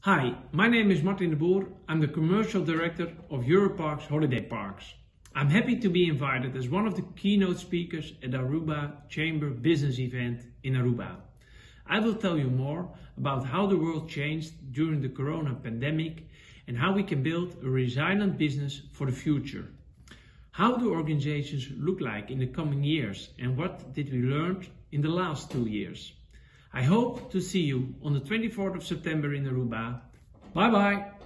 Hi, my name is Martin de Boer. I'm the Commercial Director of Europarks Holiday Parks. I'm happy to be invited as one of the keynote speakers at the Aruba Chamber Business Event in Aruba. I will tell you more about how the world changed during the corona pandemic and how we can build a resilient business for the future. How do organizations look like in the coming years and what did we learn in the last 2 years? I hope to see you on the 24th of September in Aruba. Bye bye!